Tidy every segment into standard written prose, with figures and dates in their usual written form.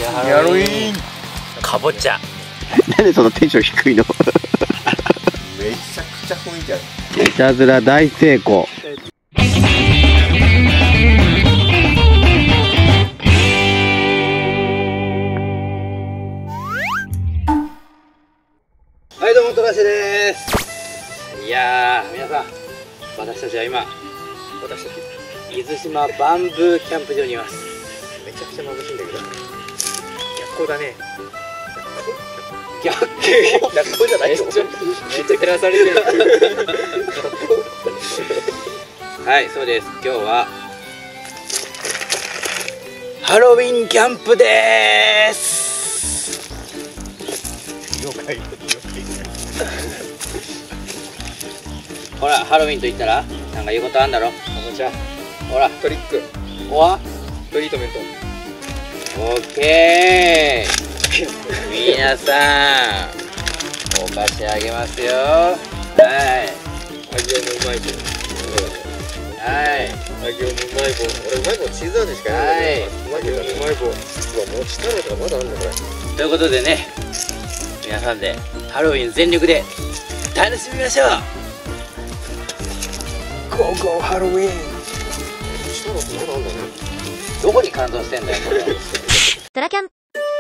ハロウィン。かぼちゃ。 なんでそのテンション低いの？ めちゃくちゃ雰囲気ある。 いたずら大成功。はいどうも、トラシです。いやー皆さん、私たちは今伊豆島バンブーキャンプ場にいます。めちゃくちゃ眩しいんだけど。逆光だね。逆光じゃないよ。めっちゃ照らされてる。はい、そうです。今日はハロウィンキャンプでーす。 妖怪。 ほら、ハロウィンと言ったらなんか言うことあんだろ。かぼちゃ。ほら、 トリック。 おわトリートメント。 オッケー。皆さん、お菓子あげますよ。はい。 揚げのうまい棒。 はい。 揚げのうまい棒。俺うまい棒チーズ味しかない。うまい棒。うわ、もち太郎とかまだあるんだこれ。 ということでね、皆さんでハロウィン全力で楽しみましょう。ゴーゴーハロウィン。 チ太郎ってまだあるんだね。 どこに感動してんだよこれ。 ドラキャン。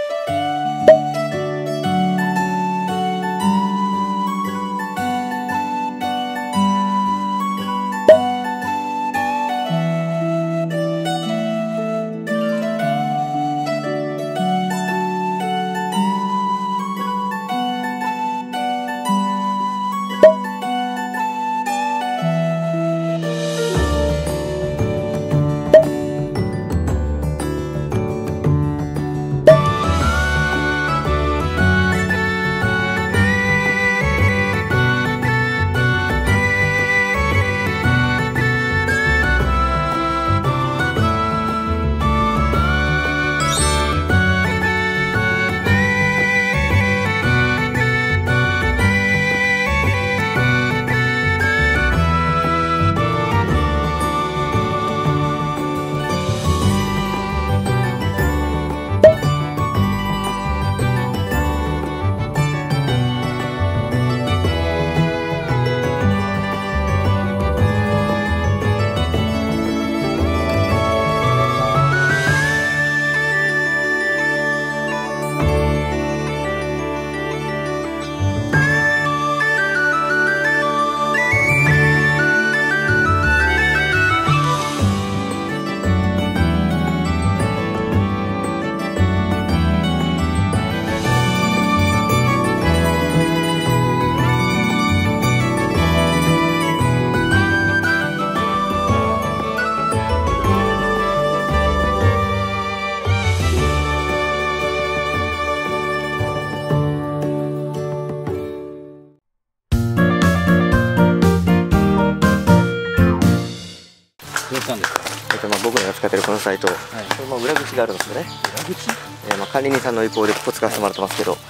どうしたんですか。 僕らが使ってるこのサイト、これ裏口があるんですよね。 裏口？ 管理人さんの意向でここ使わせてもらってますけど、 はい。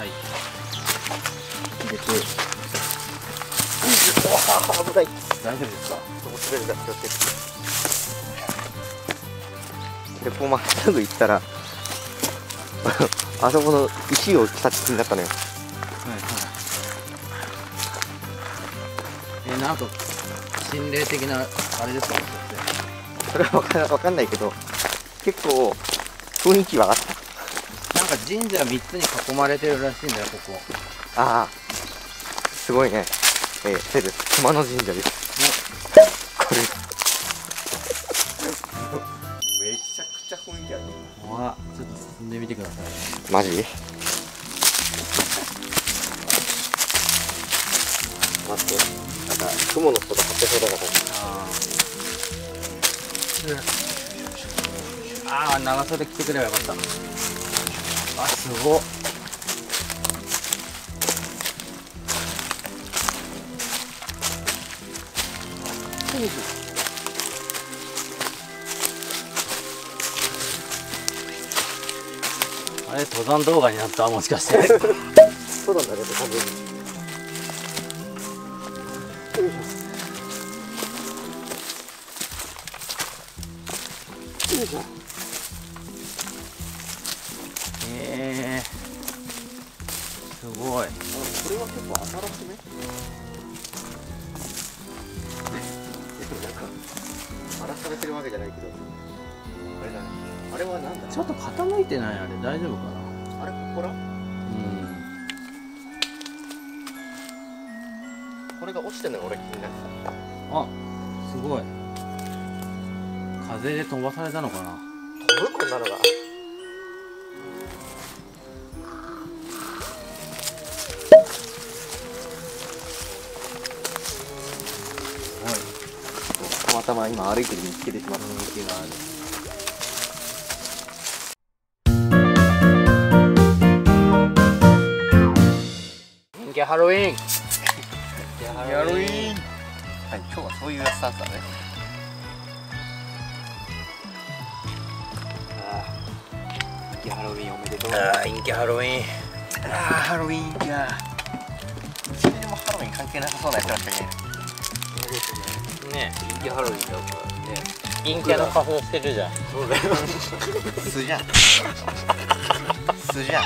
危ない。 大丈夫ですか。 滑るから気をつけて。でこうまっすぐ行ったらあそこの石をタッチになったのよ。 はいはい。なんか心霊的なあれですか。 それは分かんないけど、結構雰囲気はあった。 なんか神社3つに囲まれてるらしいんだよここ。 ああ、すごいね。手です。熊野神社です。これめちゃくちゃ雰囲気ある。 わ、ちょっと進んでみてください。 マジ？待って、なんか雲の人が張ってそうだから。 ああ、長袖着てくればよかった。あ、すごっ。あれ、登山動画になった？もしかして。 そうなんだけど、多分。 ごい。 これは結構新しめ。なんか荒らされてるわけじゃないけど、あれだね。あれはなんだ。 ちょっと傾いてない、あれ大丈夫かな。 あれここら？これが落ちてるのが俺気になってた。 あ、すごい。風で飛ばされたのかな。 飛ぶこんなのが。たまたま今歩いてる見つけてしまった。 人気がある。人気ハロウィン。 ハロウィーン。はい、今日はそういうスタンスだね。 人気ハロウィンおめでとう。 人気ハロウィン。ハロウィンか。一人でもハロウィン関係なさそうなやつらしかいない。 ね、人気ハロウィンだからね。陰キャの仮装してるじゃん。 そうだよ。素じゃん。素じゃん。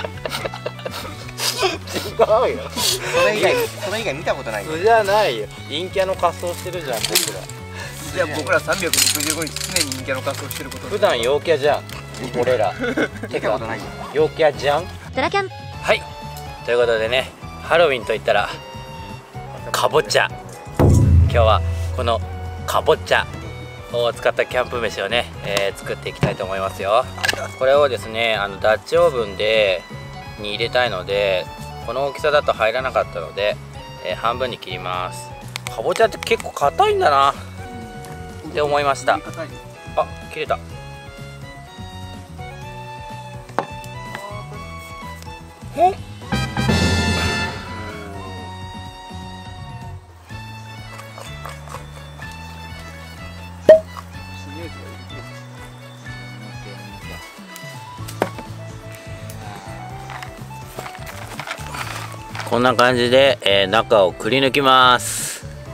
違うよ。 それ以外見たことないよ。 素じゃないよ。陰キャの仮装してるじゃん、僕ら。 じゃあ僕ら365日常に陰キャの仮装してること。 普段陽キャじゃん。俺ら。 見たことないよ。 陽キャじゃん。 ドラキャン。 はい。ということでね、ハロウィンといったらかぼちゃ。今日はこのかぼちゃを使ったキャンプ飯をね、作っていきたいと思いますよ。これをですね、ダッチオーブンに入れたいので、この大きさだと入らなかったので、半分に切ります。かぼちゃって結構硬いんだなって思いました。あ、切れた。ほっ。こんな感じで、中をくり抜きます。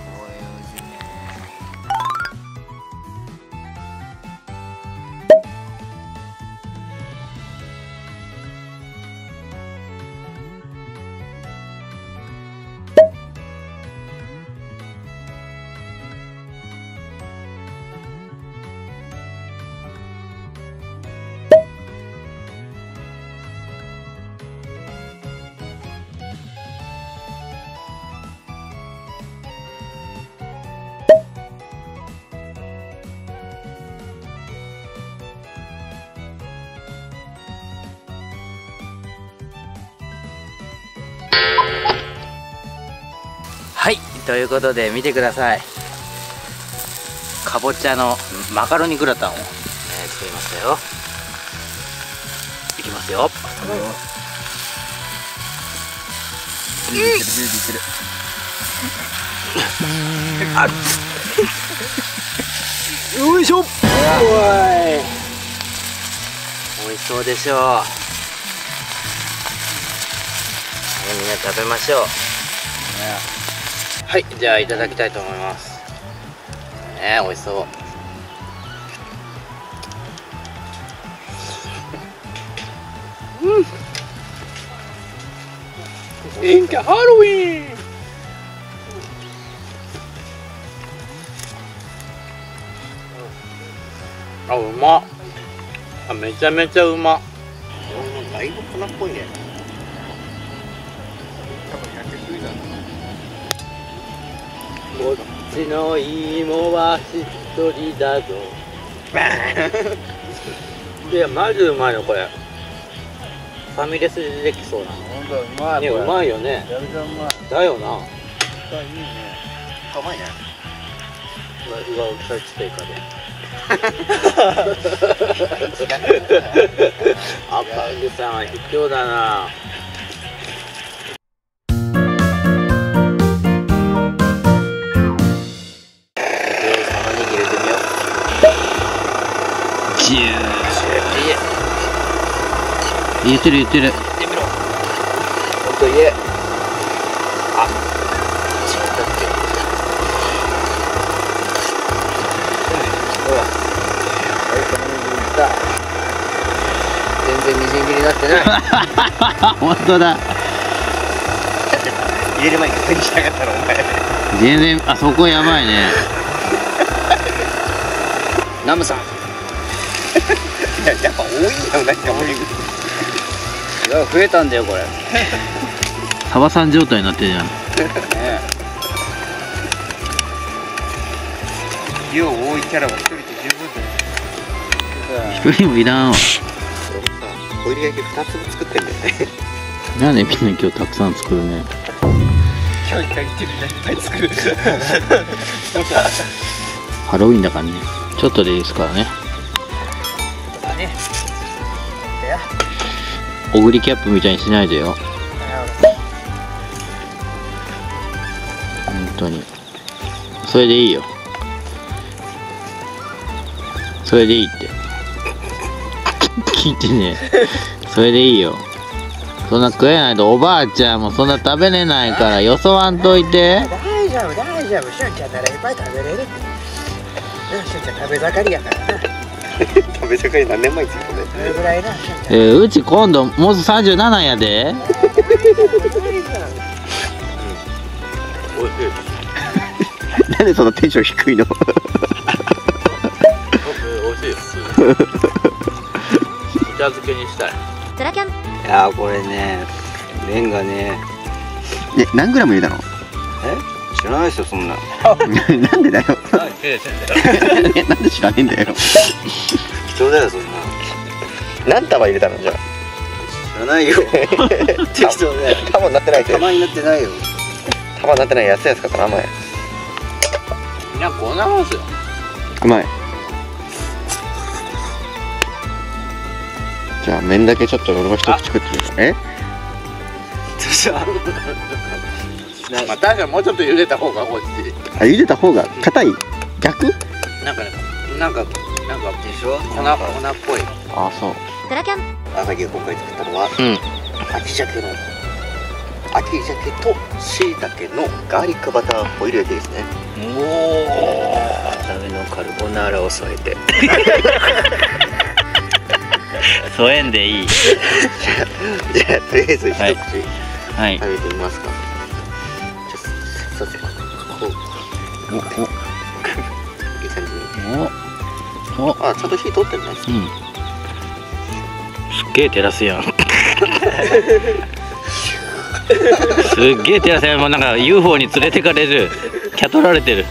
はい、ということで見てください。かぼちゃのマカロニグラタンを、作りましたよ。いきますよ。よいしょ。おい、美味しそうでしょう。みんな食べましょう。はい、じゃあいただきたいと思います。ね、美味しそう。陰キャハロウィン。あ、うまっ。あ、めちゃめちゃうまっ。 だいぶ粉っぽいね。多分焼けすぎだ。 こっちの芋は一人だぞ。いや、マジうまいよこれ。ファミレスでできそうな。 本当うまい。 ね、うまいよね。 めちゃめちゃうまい。 だよな。 いいね。うまいね。 うわ、大きさちっちゃいかで。赤木さんは卑怯だな。言ってる言ってる。 言ってみろ。本当言え。あ、違ったっけ。ほら。はい、この辺にいった。全然みじん切りになってない。 本当だ。 入れる前に確認しなかったのお前。 全然あそこやばいね。ナムさん。 いややっぱ多いんだよ何か俺。 増えたんだよこれ。サバさん状態になってるじゃん。 量多いキャラは一人で十分だよ。 一人もいらんわ。 俺もさ、ホイル焼き2粒作ってんだよね。 なんでみんな今日たくさん作るね。 今日一回行ってみんないっぱい作る。 ハロウィンだからね。ちょっとでいいですからね。オグリキャップみたいにしないでよ。本当に。それでいいよ。それでいいって。聞いてね。それでいいよ。そんな食えないとおばあちゃんもそんな食べれないからよそわんといて。 大丈夫大丈夫、しゅんちゃんならいっぱい食べれるって。しゅんちゃん食べ盛りやからな。食べ盛り何年前についたね。それぐらいな、しゅんちゃん。 うち今度もうすぐ37やで。 おいしい。 なんでそんなテンション低いの？ おいしいです。板漬けにしたい。 ドラキャン。 いやーこれね、麺がね。 何グラム入れたの？ 知らないですよそんな。 なんでだよ。なんで知らねえんだよ。 貴重だよそんな。 何束入れたのじゃあ。 知らないよ。適当だよ。 束になってないって。 玉になってないよ。 束になってない安いやつ買ったな前。 いやこんなもんすよ。 うまい。じゃあ麺だけちょっと俺も一口食ってみる。え？ まあ確かにもうちょっと茹でた方が美味しい。 あ、茹でた方が硬い？逆？ なんかね、なんかでしょ？粉っぽい。 あ、そう。 ドラキャン。 朝日今回作ったのは、秋鮭と椎茸のガーリックバターホイル焼きですね。 おお。ダメのカルボナーラを添えて。添えんでいい。 じゃあとりあえず一口はい。 食べてみますか。じゃあそうですね。こういい感じに。あ、ちゃんと火通ってるね。 すっげえ照らすやん。すっげえ照らすやん。もうなんか UFO に連れてかれる。キャ取られてる。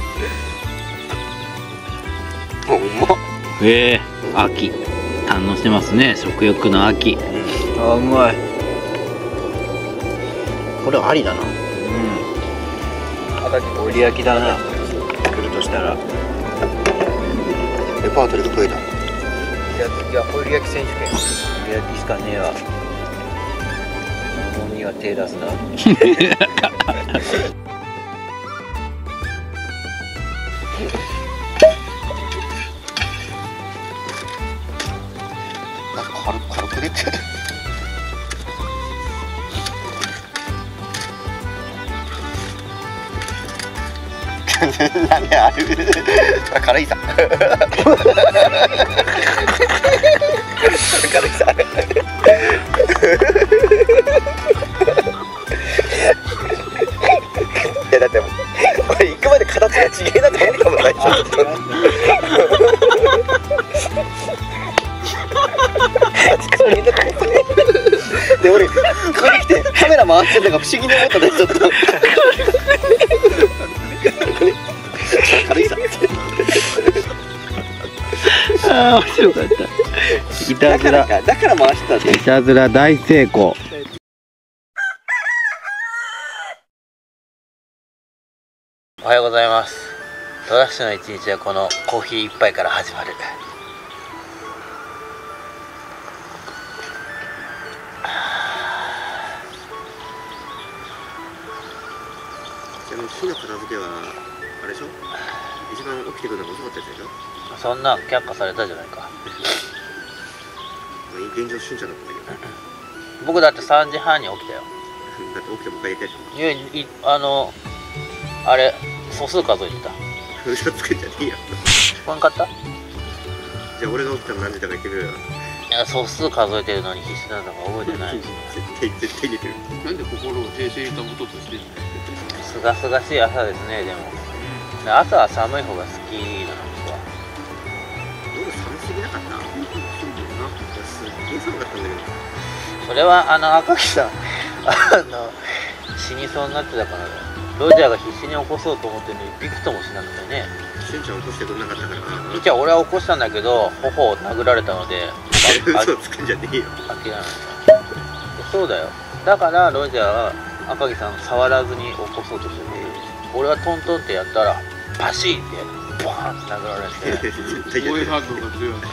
うまっ。 秋堪能してますね。食欲の秋。あ、うまい。 これはありだな。 ホイル焼きだな。作るとしたら。 レパートリーが増えた。 いやホイル焼き選手権。ホイル焼きしかねえわ。ものには手出すな。 軽く出て。なんである？軽いさ。軽いさ。いやだってもうこれ行くまで形が違えなと思ったもんない。で俺ここに来てカメラ回してるのが不思議に思ったねちょっと。軽いさ。 ああ面白かった。いたずら。 だから回してたんだ。 いたずら大成功。おはようございます。私の一日はこのコーヒー一杯から始まる。 ちなみに火の片付けはあれでしょ？一番起きてくるのが遅かったやつでしょ？ そんなん却下されたじゃないか。 現状瞬間だったんだけど。 僕だって3時半に起きたよ。 だって起きてもう一回やりたいでしょ？ あれ素数数えてた。 嘘つけんじゃねえよ。 聞こえんかった？ じゃあ俺が起きたの何時だか言ってくれよ。 や素数数えてるのに必死なんだから覚えてないし絶対出てる。なんで心を平静に保とうとしてるの？ すがすがしい朝ですね。でも朝は寒い方が好きなんですわ。 夜寒すぎなかった？そうだよな。すっげえ寒かったんだけど。 それは赤木さん死にそうになってたからだよ。ロジャーが必死に起こそうと思ってるのにびくともしなくてね。 しゅんちゃん起こしてくれなかったからな。 じゃあ俺は起こしたんだけど頬を殴られたので嘘つくんじゃねえよ。 諦めました。そうだよ。だからロジャーは赤木さん触らずに起こそうとしてて、俺はトントンってやったらパシーってボーンって殴られて防衛反応が強い。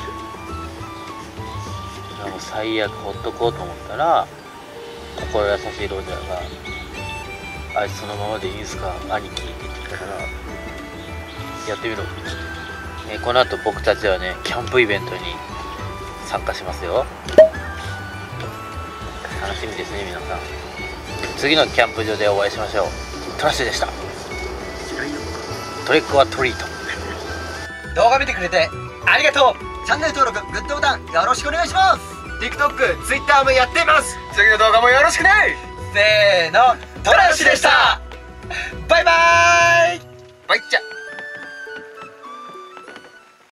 もう最悪ほっとこうと思ったら心優しいロジャーが「あいつそのままでいいんすか兄貴」って言ってきたから「やってみろ」この後僕たちはねキャンプイベントに参加しますよ。楽しみですね皆さん。次のキャンプ場でお会いしましょう。トラッシュでした。トリックはトリート。 動画見てくれてありがとう。チャンネル登録グッドボタンよろしくお願いします。 TikTok、Twitter もやっています。次の動画もよろしくね。せーの、トラッシュでした。バイバーイ。バイチャ。